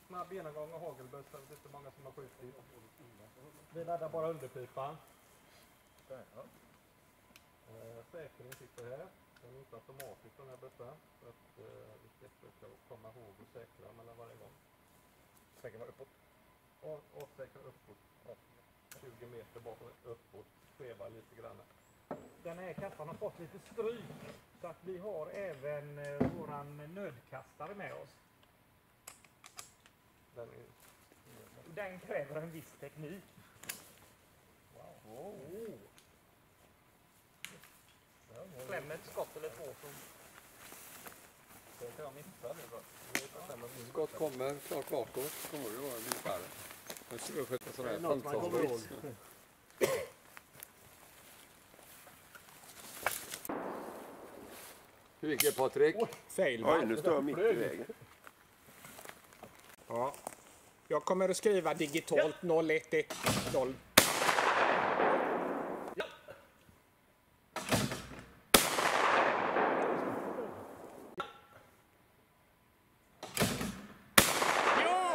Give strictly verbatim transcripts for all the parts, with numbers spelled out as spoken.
snabb genomgång av hagelbössor. Det är inte många som har skjutit. Vi laddar bara underpipan. Där, ja. eh, säkring sitter här. Den är inte automatiskt den här bössan. Så att eh, vi ska försöka komma ihåg och säkra mellan varje gång. Säkra uppåt. Och, och säkra uppåt. tjugo meter bakåt uppåt. Skeva lite grann. Den här kassan har fått lite stryk. Så att vi har även eh, våran nödkastare med oss. Den, är... Den kräver en viss teknik. Wow. Oh. Kläm ett skott eller två som... Det kan jag missa nu. Skott kommer klart bakåt. Kommer det vara lite färre. Men ska vi sköta sådär. Det är något man kommer ihåg. Hur gick det, Patrik? Fail. Oj, nu står jag mitt i vägen. Ja. Jag kommer att skriva digitalt noll ett ett noll. Ja. Ja!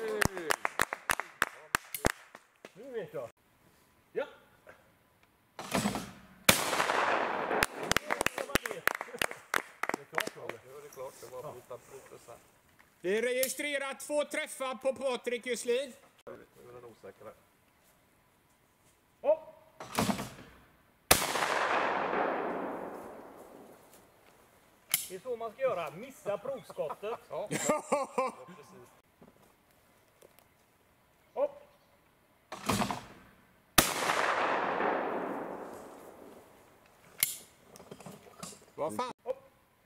Nu vet jag. Ja. Vi registrerar två träffar på Patrik Juslin. Nu är den osäkra. Oh. Det är så man ska göra. Missa provskottet. Ja, precis. Upp. Vad fan? Upp.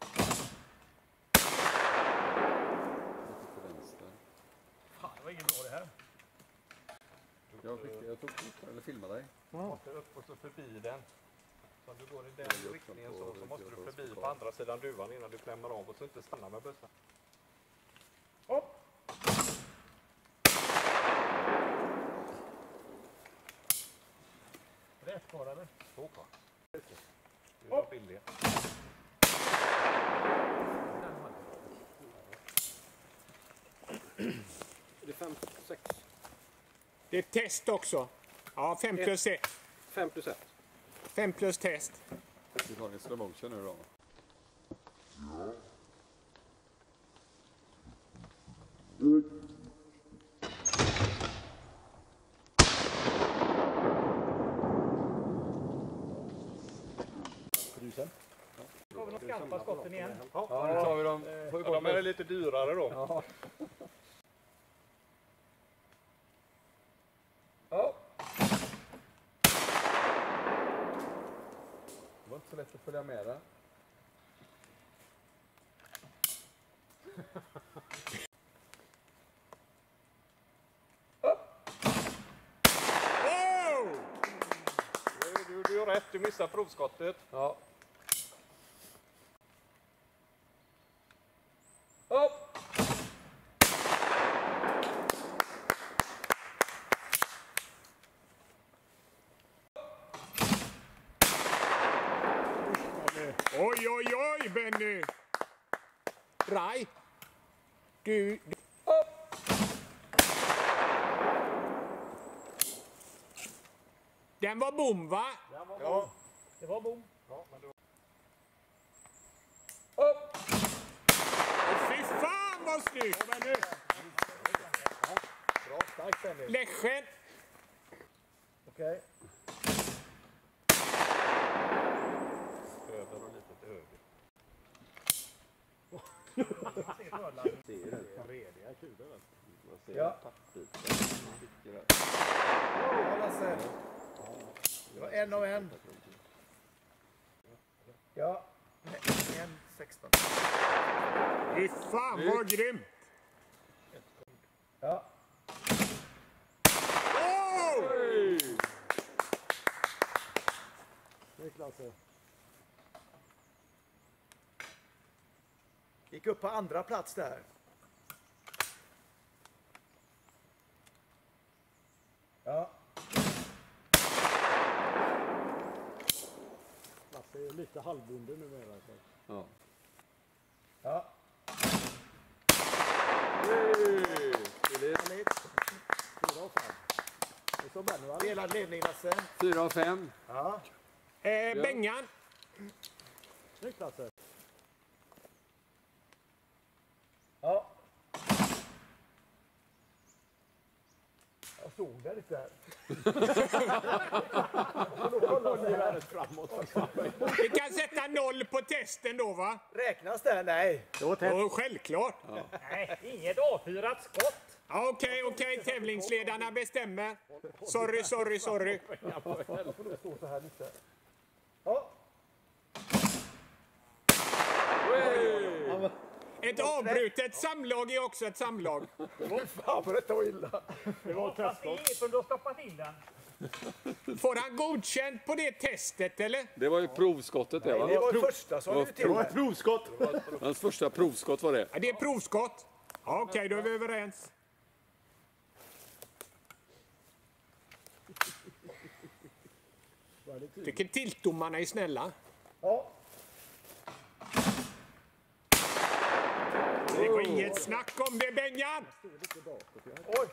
Fan, det var ingen bra det här. Jag, fick, jag tog eller filmade dig. Du måste upp och så förbi den. Så om du går i den riktningen så, så måste du förbi på andra sidan duvan innan du klämmer av och så inte stanna med bössan. Upp. Rätt kvar eller? Så kvar. Det var billigt. Det är fem, sex. Det är test också. Ja, fem plus ett. Fem plus ett. Fem plus test. Vi tar en slow motion nu då. Har vi några skarpa skotten igen? Ja, nu tar vi dem. Ja, de är lite dyrare då. Ja. Ja. Det var inte så lätt att följa med där. Oh! Du, du, du har rätt, du missar provskottet. Ja. Upp! Oj, oj, oj, Benny! Rai! Du... du. Den var bom, va? Den var ja, det var bom. Ja, men då... Upp! Fy fan vad snyggt! Ja, men nu. Bra, starkt Benny. Läschen! Okej. Över och lite till höger. Det är det. Rediga kulor. Man ser Ja. pappbitar. Ja, Lasse. Det var en och en. Ja. En sexton. Fy fan vad grymt! Ja. Oh! Snyggt Lasse. Gick upp på andra plats där. Ja. Lasse är lite halvbonde numera. Ja. Ja. Hey! Fyra och fem. Och så Benny, va? Delad ledning, Lasse. Fyra och fem. Ja. Eh, Bengan. Snyggt, Lasse. Ja. Jag såg det lite här. Vi kan sätta noll på testen då, va? Räknas det? Nej. Det var tätt. Jo, självklart. Nej, inget avfyrat skott. Ja, okej, okej. Tävlingsledarna bestämmer. Sorry, sorry, sorry. Stå så här lite. Ja. Ett avbrutet samlag är också ett samlag. Fan, för detta var illa. Det var fast det är inget som du har stoppat in den. Får han godkänt på det testet, eller? Det var ju provskottet det, va? Det var det första, sa Det var du till mig. provskott. Hans första provskott var det. Ja, det är provskott. Ja, okej, då är vi överens. Tycker tiltdomarna är snälla. Ja. Det går inget snack om det, Bengan! Oj.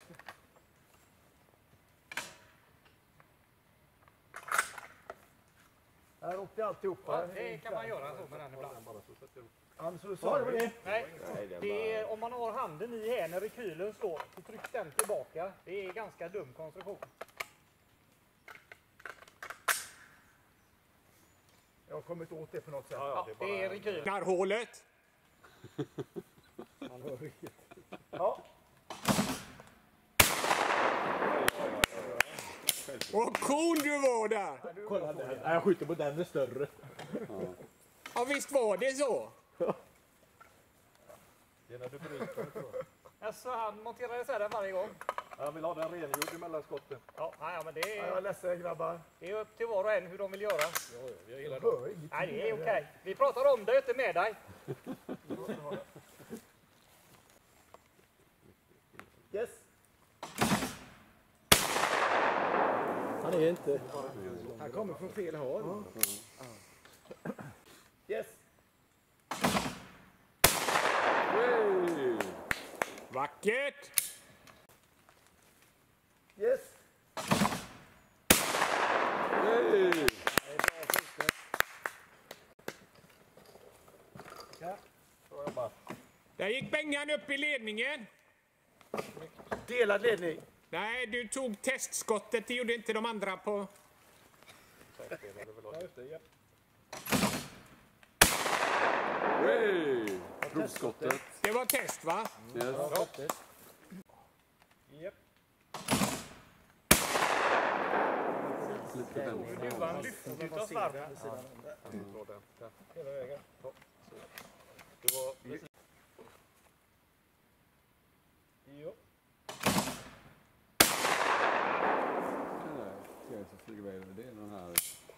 Här åkte alltihopa. Det kan man göra så med den ibland. Han så sa det var det. Nej, det är, om man har handen i här när rekylen står så trycks den tillbaka. Det är ganska dum konstruktion. Jag har kommit åt det på något sätt. Ja, det är rekylen. Knarrhålet. Ja. Vad cool du var där! Kolla där. Nej, jag skjuter på den, är större. Ja, visst var det så? Det är när du bryter. Alltså, han monterade så här varje gång. Jag vill ha den rengjord emellan skotten. Ja, nej, men det Ja, jag är är, ledsen, grabbar. det är upp till var och en hur de vill göra. Jag gillar det. Nej, det är okej. Vi pratar om det, inte med dig. Yes. Han är inte. Han kommer från fel håll. Yes. Hey! Vackert! Yes. Hey! Ja. Så jag bara. Där gick Bengan upp i ledningen. Delad ledning. Nej, du tog testskottet. Det gjorde inte de andra på... Hey! Provskottet. Det var test, va? Yes. Japp. Lite vänster. Duvan lyfter utav svarv. Hela vägen. Det var Jo. Ska jag så flyga iväg över det, den här.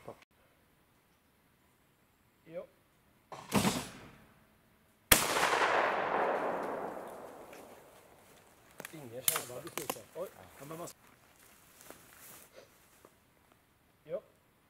Jo. Ingen känsla. Oj. Ja, men man... Jo.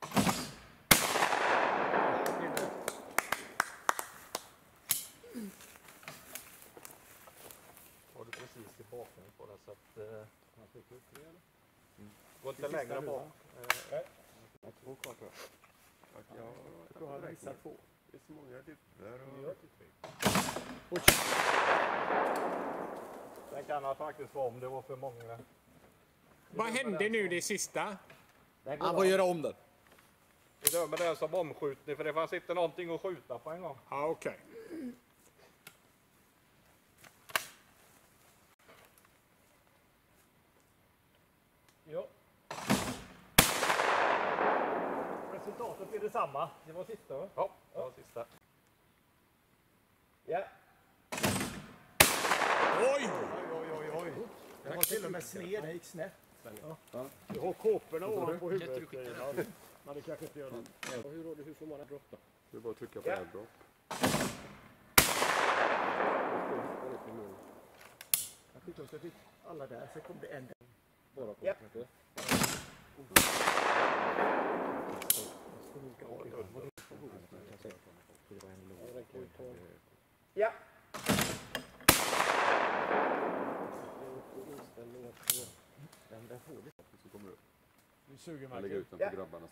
var du precis i bakgrunden på den så att... Eh, man fick ut tre eller? Mm. Gå inte längre bak. Eh, Ja, två kvar tror jag. Ja, jag tror han missar två. Det är så många duvor och... Den kan han faktiskt vara om det var för många. Vad hände nu det sista? Han får göra om den. Vi dömer den som omskjutning för det fanns inte någonting att skjuta på en gång. Ja, okej. Jo. Resultatet blir detsamma. Det var sista, va? Ja, det var sista. Ja. Oj! Oj, oj, oj. Det var till och med sned. Det gick snett. Du har kåporna ovanpå huvudet. Men det kanske inte gör något. Hur, hur får man en dropp då? Du bara trycka på Ja. airdrop. Jag tyckte att jag fick alla där, så kom det en. Bara på Ja. det. Ja. Den där får lite. Så kommer du upp. Du suger Jag Marcus. lägger ut den på grabbarna.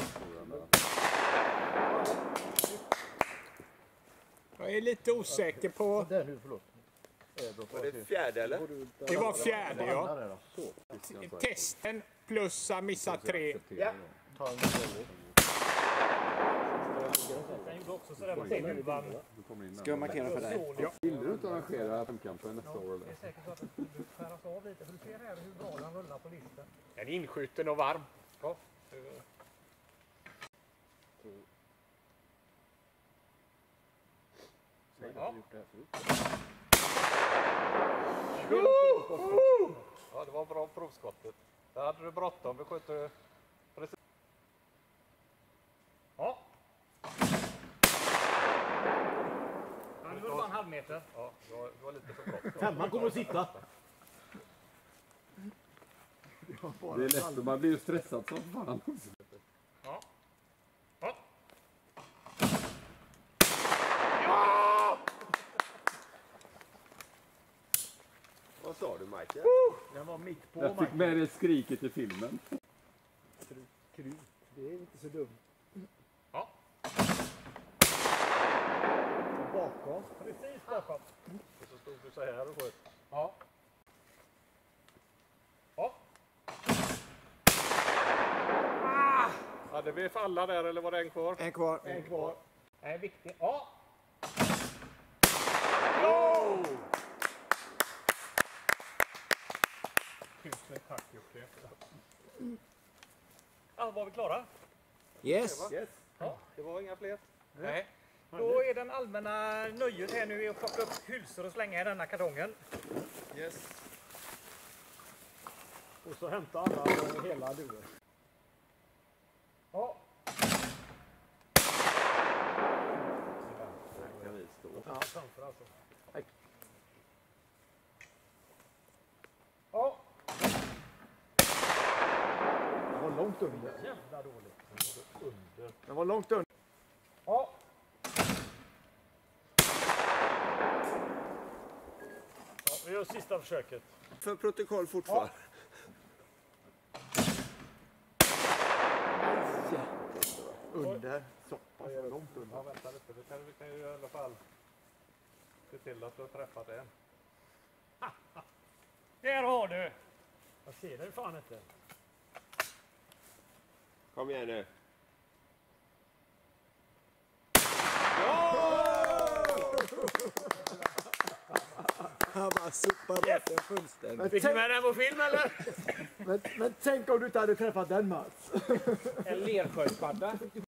Jag är lite osäker på... Där nu, förlåt. Var det fjärde eller? Det var fjärde, ja. Så. Testen plus att missa tre. Ja. Ta en Den gjorde också sådär man ser huvan. Ska jag markera för dig? Ja. Vill du inte arrangera femkampen nästa år eller? Det är säkert så att den skulle skäras av lite. För du ser här hur bra den rullar på listen. Den är inskjuten och varm. Ja. Ja. Ja, det var bra provskottet. Där hade du bråttom. Vi skjuter precis. Ja. Han gjorde bara en halv meter. Ja, det var, det var lite för bråttom. Femman kommer att sitta. Det är lätt, man blir ju stressad som fan också. Ja. Ja. Vad sa du Michael? Den var mitt på Jag fick med det skriket i filmen. Krut. Det är inte så dumt. Ja. Bakom. Precis bakom. Och så stod du så här och sköt. Ja. Ja. Hade vi falla där eller var det en kvar? En kvar. En kvar. Det är viktigt. Ja. Tusen tack Jocke. Ja, var vi klara? Yes. Yes. Ja. Det var inga fler. Nej. Då är den allmänna nöjet här nu att plocka upp hylsor och slänga i denna kartongen. Yes. Och så hämta alla hela luren. Ja. Kan vi stå? Ja, framför alltså. Ja. Den var långt under. Jävla dåligt. Under. Den var långt under. Ja. Ja, vi gör sista försöket. För protokoll fortfarande. Under. Så pass långt under. Ja, vänta lite. Vi kan, vi kan ju i alla fall se till att du har träffat en. Där har du. Jag ser den fan inte. Kom igen nu. Han bara sopar bort den fullständigt. Fick ni med den på film eller? Men, men tänk om du inte hade träffat den Mats. En lersköldpadda.